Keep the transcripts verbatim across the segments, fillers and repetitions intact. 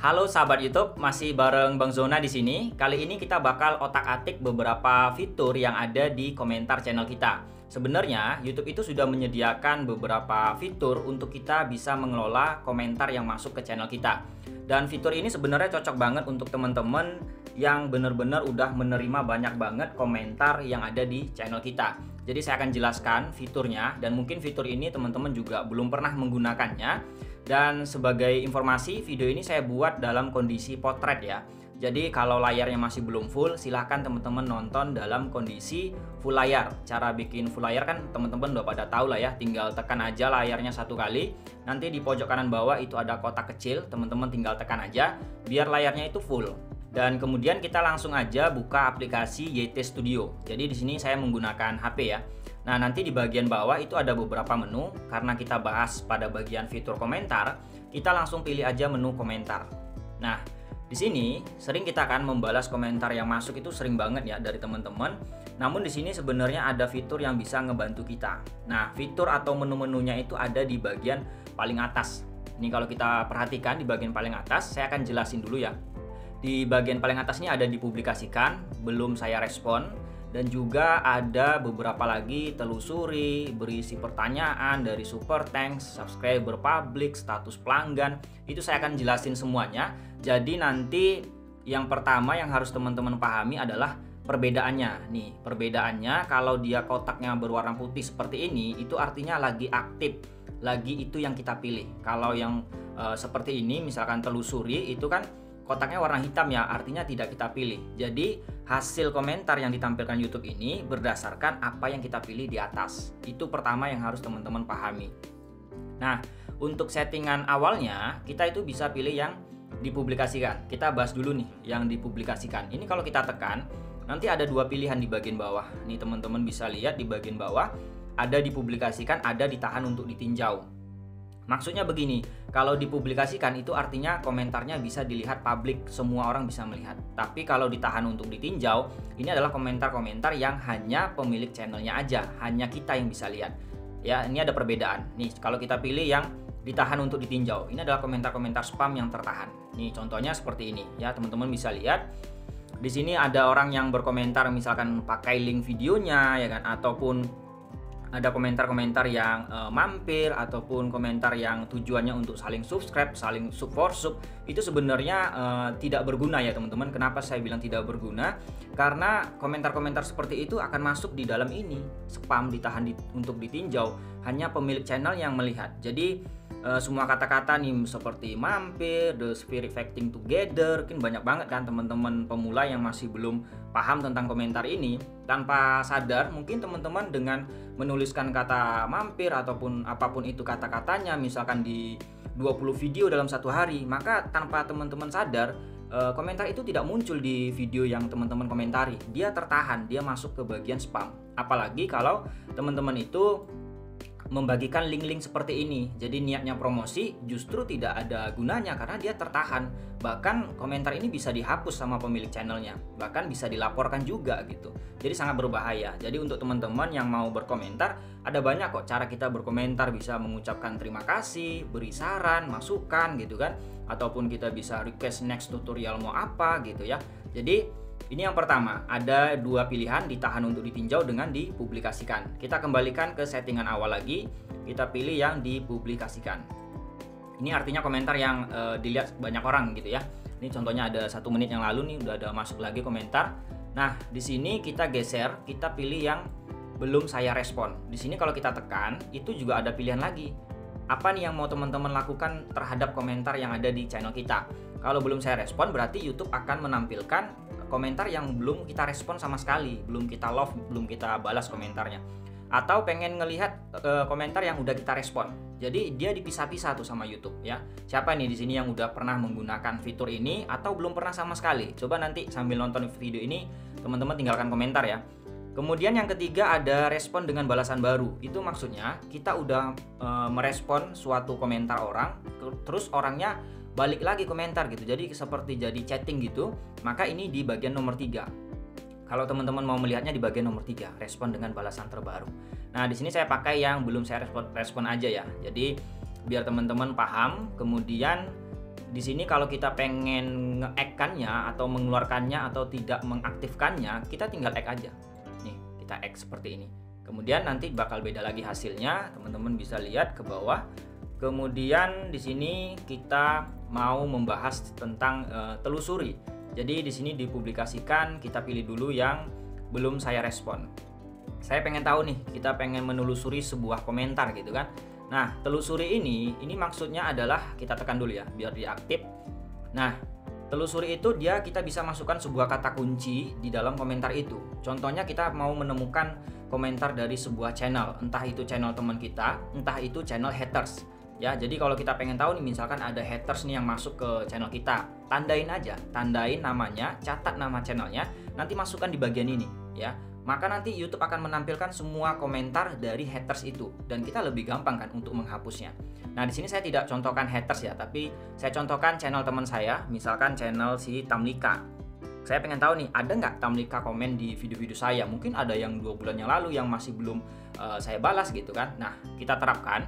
Halo sahabat YouTube, masih bareng Bang Zona di sini. Kali ini kita bakal otak-atik beberapa fitur yang ada di komentar channel kita. Sebenarnya YouTube itu sudah menyediakan beberapa fitur untuk kita bisa mengelola komentar yang masuk ke channel kita. Dan fitur ini sebenarnya cocok banget untuk teman-teman yang benar-benar udah menerima banyak banget komentar yang ada di channel kita. Jadi saya akan jelaskan fiturnya, dan mungkin fitur ini teman-teman juga belum pernah menggunakannya. Dan sebagai informasi, video ini saya buat dalam kondisi potret ya. Jadi kalau layarnya masih belum full, silahkan teman-teman nonton dalam kondisi full layar. Cara bikin full layar kan teman-teman udah pada tahu lah ya. Tinggal tekan aja layarnya satu kali. Nanti di pojok kanan bawah itu ada kotak kecil. Teman-teman tinggal tekan aja biar layarnya itu full. Dan kemudian kita langsung aja buka aplikasi Y T Studio. Jadi di sini saya menggunakan H P ya. Nah, nanti di bagian bawah itu ada beberapa menu. Karena kita bahas pada bagian fitur komentar, kita langsung pilih aja menu komentar. Nah, di sini sering kita akan membalas komentar yang masuk, itu sering banget ya dari teman-teman. Namun di sini sebenarnya ada fitur yang bisa ngebantu kita. Nah, fitur atau menu-menunya itu ada di bagian paling atas. Ini kalau kita perhatikan di bagian paling atas, saya akan jelasin dulu ya. Di bagian paling atas ini ada dipublikasikan, belum saya respon. Dan juga ada beberapa lagi telusuri, berisi pertanyaan, dari super thanks, subscriber publik, status pelanggan. Itu saya akan jelasin semuanya. Jadi nanti yang pertama yang harus teman-teman pahami adalah perbedaannya. Nih, perbedaannya kalau dia kotaknya berwarna putih seperti ini, itu artinya lagi aktif. Lagi itu yang kita pilih. Kalau yang e, seperti ini, misalkan telusuri, itu kan kotaknya warna hitam ya, artinya tidak kita pilih. Jadi hasil komentar yang ditampilkan YouTube ini berdasarkan apa yang kita pilih di atas. Itu pertama yang harus teman-teman pahami. Nah, untuk settingan awalnya kita itu bisa pilih yang dipublikasikan. Kita bahas dulu nih yang dipublikasikan. Ini kalau kita tekan, nanti ada dua pilihan di bagian bawah. Nih teman-teman bisa lihat di bagian bawah ada dipublikasikan, ada ditahan untuk ditinjau. Maksudnya begini, kalau dipublikasikan itu artinya komentarnya bisa dilihat publik, semua orang bisa melihat. Tapi kalau ditahan untuk ditinjau, ini adalah komentar-komentar yang hanya pemilik channelnya aja, hanya kita yang bisa lihat. Ya, ini ada perbedaan. Nih, kalau kita pilih yang ditahan untuk ditinjau, ini adalah komentar-komentar spam yang tertahan. Nih, contohnya seperti ini. Ya, teman-teman bisa lihat. Di sini ada orang yang berkomentar misalkan pakai link videonya ya kan, ataupun ada komentar-komentar yang e, mampir, ataupun komentar yang tujuannya untuk saling subscribe, saling sub for sub. Itu sebenarnya e, tidak berguna ya teman-teman. Kenapa saya bilang tidak berguna? Karena komentar-komentar seperti itu akan masuk di dalam ini, spam, ditahan di, untuk ditinjau, hanya pemilik channel yang melihat. Jadi e, semua kata-kata nih seperti mampir, the spirit fighting together, mungkin banyak banget kan teman-teman pemula yang masih belum paham tentang komentar ini. Tanpa sadar mungkin teman-teman dengan menuliskan kata mampir ataupun apapun itu kata-katanya, misalkan di dua puluh video dalam satu hari, maka tanpa teman-teman sadar komentar itu tidak muncul di video yang teman-teman komentari. Dia tertahan, dia masuk ke bagian spam. Apalagi kalau teman-teman itu membagikan link-link seperti ini. Jadi niatnya promosi justru tidak ada gunanya karena dia tertahan. Bahkan komentar ini bisa dihapus sama pemilik channelnya. Bahkan bisa dilaporkan juga gitu. Jadi sangat berbahaya. Jadi untuk teman-teman yang mau berkomentar, ada banyak kok cara kita berkomentar. Bisa mengucapkan terima kasih, beri saran, masukan gitu kan. Ataupun kita bisa request next tutorial mau apa gitu ya. Jadi ini yang pertama, ada dua pilihan, ditahan untuk ditinjau dengan dipublikasikan. Kita kembalikan ke settingan awal lagi, kita pilih yang dipublikasikan. Ini artinya komentar yang e, dilihat banyak orang gitu ya. Ini contohnya ada satu menit yang lalu nih udah ada masuk lagi komentar. Nah, di sini kita geser, kita pilih yang belum saya respon. Di sini kalau kita tekan, itu juga ada pilihan lagi. Apa nih yang mau teman-teman lakukan terhadap komentar yang ada di channel kita? Kalau belum saya respon, berarti YouTube akan menampilkan komentar yang belum kita respon sama sekali, belum kita love, belum kita balas komentarnya. Atau pengen ngelihat e, komentar yang udah kita respon. Jadi dia dipisah-pisah tuh sama YouTube ya. Siapa nih di sini yang udah pernah menggunakan fitur ini atau belum pernah sama sekali? Coba nanti sambil nonton video ini teman-teman tinggalkan komentar ya. Kemudian yang ketiga ada respon dengan balasan baru. Itu maksudnya kita udah e, merespon suatu komentar orang, terus orangnya balik lagi komentar gitu. Jadi seperti jadi chatting gitu. Maka ini di bagian nomor tiga. Kalau teman-teman mau melihatnya di bagian nomor tiga, respon dengan balasan terbaru. Nah, di sini saya pakai yang belum saya respon, respon aja ya. Jadi biar teman-teman paham. Kemudian di sini kalau kita pengen nge-add-kannya atau mengeluarkannya atau tidak mengaktifkannya, kita tinggal add aja. Nih, kita add seperti ini. Kemudian nanti bakal beda lagi hasilnya, teman-teman bisa lihat ke bawah. Kemudian di sini kita mau membahas tentang uh, telusuri. Jadi di sini dipublikasikan, kita pilih dulu yang belum saya respon. Saya pengen tahu nih, kita pengen menelusuri sebuah komentar gitu kan. Nah, telusuri ini, ini maksudnya adalah kita tekan dulu ya, biar dia aktif. Nah, telusuri itu dia kita bisa masukkan sebuah kata kunci di dalam komentar itu. Contohnya kita mau menemukan komentar dari sebuah channel, entah itu channel teman kita, entah itu channel haters. Ya, jadi kalau kita pengen tahu nih, misalkan ada haters nih yang masuk ke channel kita, tandain aja, tandain namanya, catat nama channelnya, nanti masukkan di bagian ini, ya. Maka nanti YouTube akan menampilkan semua komentar dari haters itu dan kita lebih gampang kan untuk menghapusnya. Nah, di sini saya tidak contohkan haters ya, tapi saya contohkan channel teman saya, misalkan channel si Tamlika. Saya pengen tahu nih, ada nggak Tamlika komen di video-video saya? Mungkin ada yang dua bulan yang lalu yang masih belum uh, saya balas gitu kan. Nah, kita terapkan.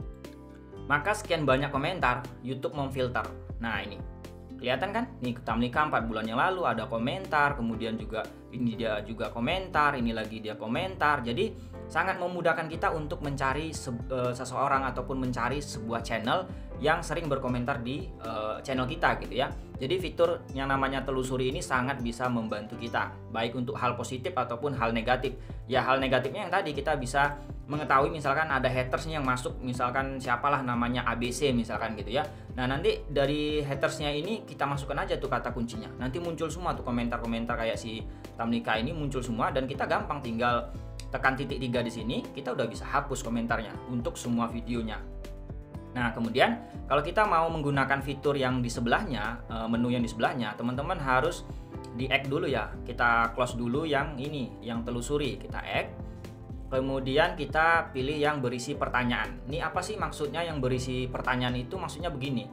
Maka sekian banyak komentar, YouTube memfilter. Nah, ini kelihatan kan? Nih, Tamlika empat bulan yang lalu ada komentar, kemudian juga ini dia juga komentar, ini lagi dia komentar. Jadi sangat memudahkan kita untuk mencari se uh, seseorang ataupun mencari sebuah channel yang sering berkomentar di uh, channel kita gitu ya. Jadi fitur yang namanya telusuri ini sangat bisa membantu kita, baik untuk hal positif ataupun hal negatif. Ya, hal negatifnya yang tadi kita bisa mengetahui misalkan ada haters yang masuk, misalkan siapalah namanya A B C misalkan gitu ya. Nah, nanti dari hatersnya ini kita masukkan aja tuh kata kuncinya. Nanti muncul semua tuh komentar-komentar kayak si Tamlika ini muncul semua dan kita gampang tinggal tekan titik tiga di sini, kita udah bisa hapus komentarnya untuk semua videonya. Nah, kemudian kalau kita mau menggunakan fitur yang di sebelahnya, menu yang di sebelahnya, teman-teman harus di-add dulu ya. Kita close dulu yang ini, yang telusuri, kita add. Kemudian kita pilih yang berisi pertanyaan. Ini apa sih maksudnya yang berisi pertanyaan itu? Maksudnya begini.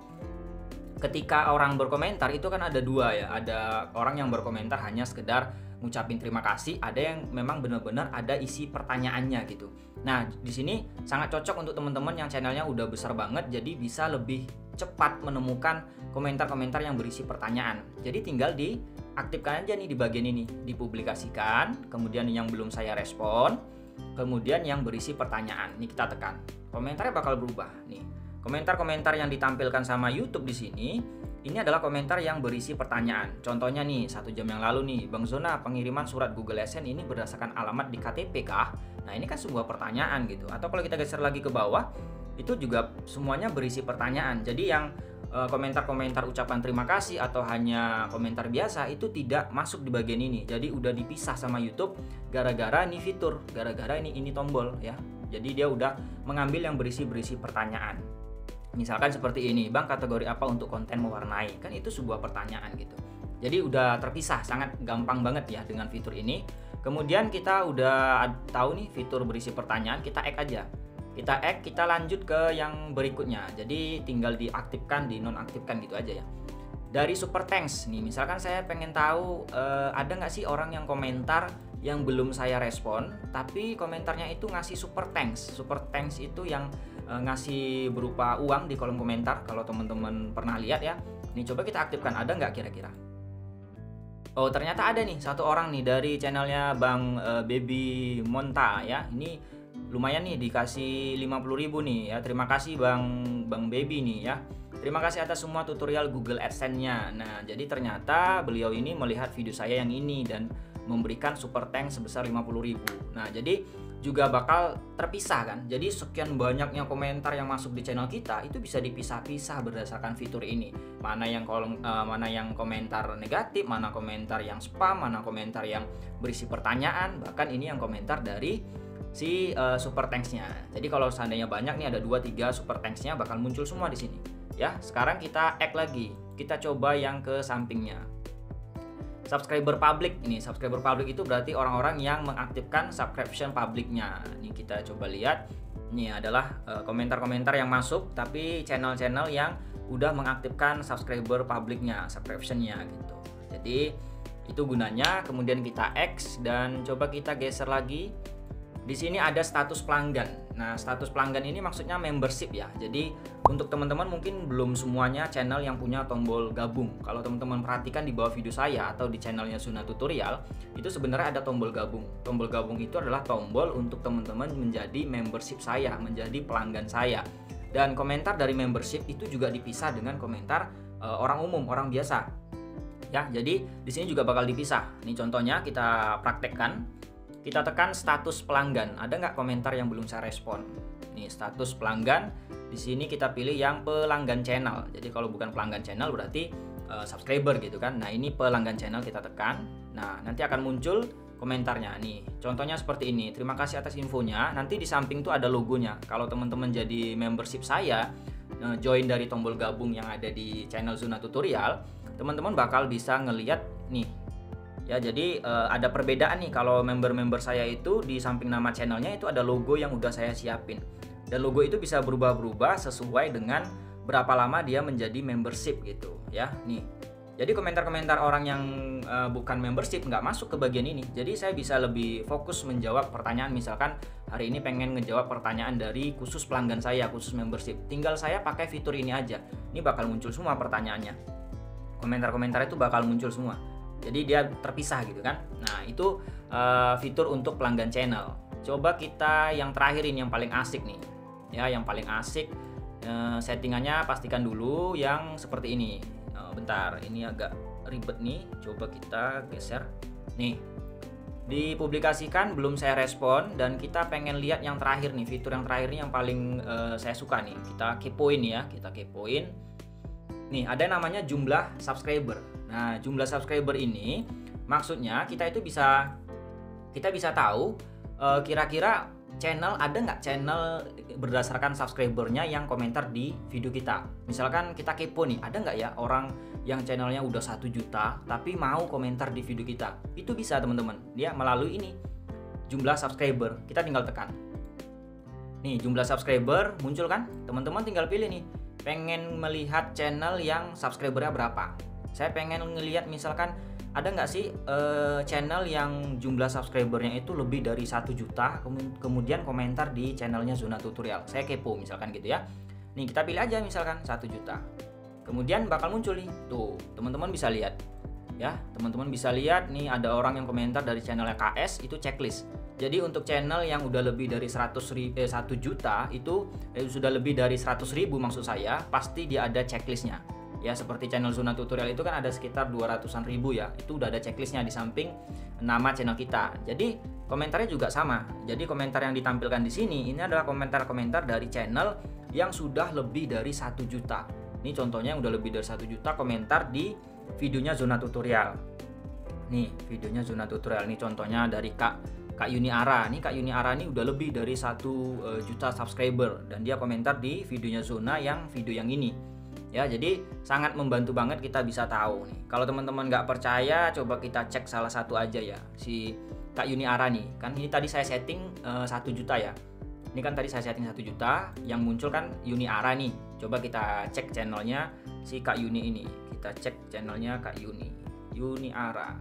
Ketika orang berkomentar itu kan ada dua ya. Ada orang yang berkomentar hanya sekedar ngucapin terima kasih, ada yang memang benar-benar ada isi pertanyaannya gitu. Nah, di sini sangat cocok untuk teman-teman yang channelnya udah besar banget, jadi bisa lebih cepat menemukan komentar-komentar yang berisi pertanyaan. Jadi tinggal diaktifkan aja nih di bagian ini, dipublikasikan, kemudian yang belum saya respon, kemudian yang berisi pertanyaan. Ini kita tekan. Komentarnya bakal berubah nih. Komentar-komentar yang ditampilkan sama YouTube di sini ini adalah komentar yang berisi pertanyaan. Contohnya nih, satu jam yang lalu nih, Bang Zona, pengiriman surat Google AdSense ini berdasarkan alamat di K T P kah? Nah, ini kan sebuah pertanyaan gitu. Atau kalau kita geser lagi ke bawah, itu juga semuanya berisi pertanyaan. Jadi yang komentar-komentar ucapan terima kasih atau hanya komentar biasa itu tidak masuk di bagian ini. Jadi udah dipisah sama YouTube gara-gara ini fitur, gara-gara ini ini tombol ya. Jadi dia udah mengambil yang berisi-berisi pertanyaan. Misalkan seperti ini, Bang, kategori apa untuk konten mewarnai? Kan itu sebuah pertanyaan gitu. Jadi udah terpisah, sangat gampang banget ya dengan fitur ini. Kemudian kita udah tahu nih fitur berisi pertanyaan, kita add aja. Kita add, kita lanjut ke yang berikutnya. Jadi tinggal diaktifkan, dinonaktifkan gitu aja ya. Dari super thanks nih, misalkan saya pengen tahu eh, ada nggak sih orang yang komentar yang belum saya respon, tapi komentarnya itu ngasih super thanks. Super thanks itu yang ngasih berupa uang di kolom komentar. Kalau teman-teman pernah lihat ya, nih coba kita aktifkan, ada nggak kira-kira? Oh, ternyata ada nih satu orang nih dari channelnya Bang uh, Baby Monta ya. Ini lumayan nih, dikasih lima puluh ribu nih ya. Terima kasih Bang Bang Baby nih ya. Terima kasih atas semua tutorial Google AdSense-nya. Nah, jadi ternyata beliau ini melihat video saya yang ini dan memberikan super thanks sebesar lima puluh ribu. Nah, jadi juga bakal terpisah kan. Jadi sekian banyaknya komentar yang masuk di channel kita itu bisa dipisah-pisah berdasarkan fitur ini. Mana yang kolom uh, mana yang komentar negatif, mana komentar yang spam, mana komentar yang berisi pertanyaan, bahkan ini yang komentar dari si uh, super thanks-nya. Jadi kalau seandainya banyak nih, ada dua tiga super thanks-nya bakal muncul semua di sini. Ya, sekarang kita add lagi. Kita coba yang ke sampingnya. Subscriber public, ini subscriber public itu berarti orang-orang yang mengaktifkan subscription publiknya. Ini kita coba lihat, ini adalah komentar-komentar uh, yang masuk, tapi channel-channel yang udah mengaktifkan subscriber publiknya, subscriptionnya gitu. Jadi itu gunanya. Kemudian kita X dan coba kita geser lagi. Di sini ada status pelanggan. Nah, status pelanggan ini maksudnya membership ya. Jadi untuk teman-teman mungkin belum semuanya channel yang punya tombol gabung. Kalau teman-teman perhatikan di bawah video saya atau di channelnya Zona Tutorial, itu sebenarnya ada tombol gabung. Tombol gabung itu adalah tombol untuk teman-teman menjadi membership saya, menjadi pelanggan saya. Dan komentar dari membership itu juga dipisah dengan komentar uh, orang umum, orang biasa. Ya, jadi di sini juga bakal dipisah. Ini contohnya kita praktekkan. Kita tekan status pelanggan. Ada nggak komentar yang belum saya respon? Nih, status pelanggan. Di sini kita pilih yang pelanggan channel. Jadi kalau bukan pelanggan channel berarti uh, subscriber gitu kan. Nah, ini pelanggan channel, kita tekan. Nah, nanti akan muncul komentarnya nih. Contohnya seperti ini. Terima kasih atas infonya. Nanti di samping tuh ada logonya. Kalau teman-teman jadi membership saya, uh, join dari tombol gabung yang ada di channel Zona Tutorial, teman-teman bakal bisa ngelihat nih. Ya, jadi uh, ada perbedaan nih. Kalau member-member saya itu di samping nama channelnya itu ada logo yang udah saya siapin. Dan logo itu bisa berubah-berubah sesuai dengan berapa lama dia menjadi membership gitu ya. Nih. Jadi komentar-komentar orang yang uh, bukan membership nggak masuk ke bagian ini. Jadi saya bisa lebih fokus menjawab pertanyaan. Misalkan hari ini pengen ngejawab pertanyaan dari khusus pelanggan saya, khusus membership. Tinggal saya pakai fitur ini aja. Ini bakal muncul semua pertanyaannya. Komentar-komentar itu bakal muncul semua. Jadi dia terpisah gitu kan. Nah, itu uh, fitur untuk pelanggan channel. Coba kita yang terakhir ini yang paling asik nih. Ya, yang paling asik uh, settingannya pastikan dulu yang seperti ini. Uh, bentar, ini agak ribet nih. Coba kita geser. Nih. Dipublikasikan belum saya respon dan kita pengen lihat yang terakhir nih, fitur yang terakhir nih yang paling uh, saya suka nih. Kita kepoin ya, kita kepoin. Nih, ada namanya jumlah subscriber. Nah, jumlah subscriber ini maksudnya kita itu bisa kita bisa tahu uh, kira-kira channel ada nggak channel berdasarkan subscribernya yang komentar di video kita. Misalkan kita kepo nih, ada nggak ya orang yang channelnya udah satu juta tapi mau komentar di video kita. Itu bisa teman-teman. Dia melalui ini jumlah subscriber. Kita tinggal tekan. Nih, jumlah subscriber muncul kan? Teman-teman tinggal pilih nih. Pengen melihat channel yang subscribernya berapa. Saya pengen ngelihat misalkan ada nggak sih uh, channel yang jumlah subscribernya itu lebih dari satu juta kemudian komentar di channelnya Zona Tutorial. Saya kepo misalkan gitu ya. Nih, kita pilih aja misalkan satu juta. Kemudian bakal muncul nih. Tuh, teman-teman bisa lihat. Ya, teman-teman bisa lihat nih ada orang yang komentar dari channelnya K S, itu checklist. Jadi untuk channel yang udah lebih dari seratus ribu, eh, satu juta itu eh, sudah lebih dari seratus ribu maksud saya, pasti dia ada checklistnya. Ya, seperti channel Zona Tutorial itu kan ada sekitar dua ratusan ribu ya. Itu udah ada checklistnya di samping nama channel kita. Jadi komentarnya juga sama. Jadi komentar yang ditampilkan di sini ini adalah komentar-komentar dari channel yang sudah lebih dari satu juta. Ini contohnya yang udah lebih dari satu juta komentar di videonya Zona Tutorial. Nih, videonya Zona Tutorial. Ini contohnya dari Kak Kak Yuni Ara. Nih Kak Yuni Ara ini udah lebih dari satu juta subscriber dan dia komentar di videonya Zona yang video yang ini. Ya, jadi sangat membantu banget kita bisa tahu nih. Kalau teman-teman nggak percaya, coba kita cek salah satu aja ya, si Kak Yuni Ara nih. Kan ini tadi saya setting satu juta ya. Ini kan tadi saya setting satu juta, yang muncul kan Yuni Ara nih. Coba kita cek channelnya si Kak Yuni ini. Kita cek channelnya Kak Yuni. Yuni Ara.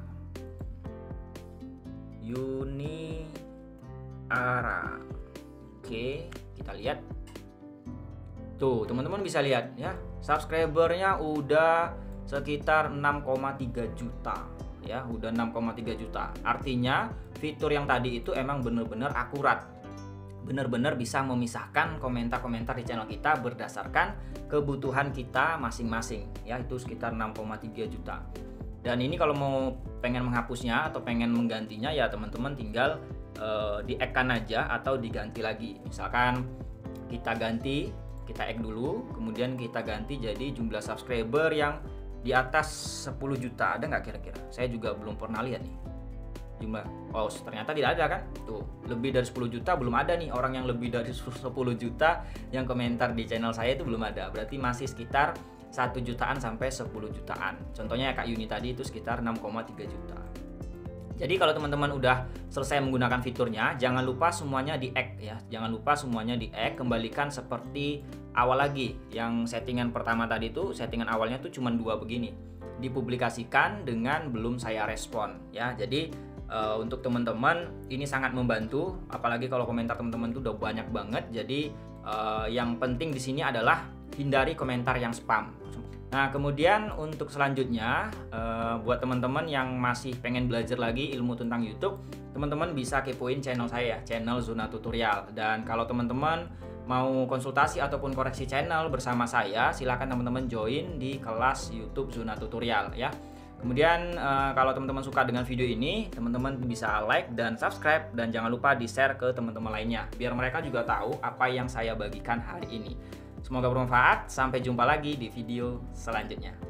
Yuni Ara. Oke, kita lihat. Tuh, teman-teman bisa lihat ya, subscribernya udah sekitar enam koma tiga juta ya, udah enam koma tiga juta. Artinya fitur yang tadi itu emang bener-bener akurat. Bener-bener bisa memisahkan komentar-komentar di channel kita berdasarkan kebutuhan kita masing-masing ya, itu sekitar enam koma tiga juta. Dan ini kalau mau pengen menghapusnya atau pengen menggantinya ya teman-teman tinggal uh, di-add-kan aja atau diganti lagi. Misalkan kita ganti, kita add dulu, kemudian kita ganti jadi jumlah subscriber yang di atas sepuluh juta. Ada nggak kira-kira? Saya juga belum pernah lihat nih jumlah. Oh, ternyata tidak ada kan? Tuh, lebih dari sepuluh juta belum ada nih. Orang yang lebih dari sepuluh juta yang komentar di channel saya itu belum ada. Berarti masih sekitar satu jutaan sampai sepuluh jutaan. Contohnya Kak Yuni tadi itu sekitar enam koma tiga juta. Jadi kalau teman-teman udah selesai menggunakan fiturnya, jangan lupa semuanya di-add ya. Jangan lupa semuanya di-add, kembalikan seperti awal lagi. Yang settingan pertama tadi itu, settingan awalnya tuh cuma dua begini. Dipublikasikan dengan belum saya respon ya. Jadi Uh, untuk teman-teman ini sangat membantu, apalagi kalau komentar teman-teman itu udah banyak banget. Jadi uh, yang penting di sini adalah hindari komentar yang spam. Nah, kemudian untuk selanjutnya uh, buat teman-teman yang masih pengen belajar lagi ilmu tentang YouTube, teman-teman bisa kepoin channel saya, channel Zona Tutorial. Dan kalau teman-teman mau konsultasi ataupun koreksi channel bersama saya, silakan teman-teman join di kelas YouTube Zona Tutorial ya. Kemudian uh, kalau teman-teman suka dengan video ini, teman-teman bisa like dan subscribe, dan jangan lupa di-share ke teman-teman lainnya biar mereka juga tahu apa yang saya bagikan hari ini. Semoga bermanfaat. Sampai jumpa lagi di video selanjutnya.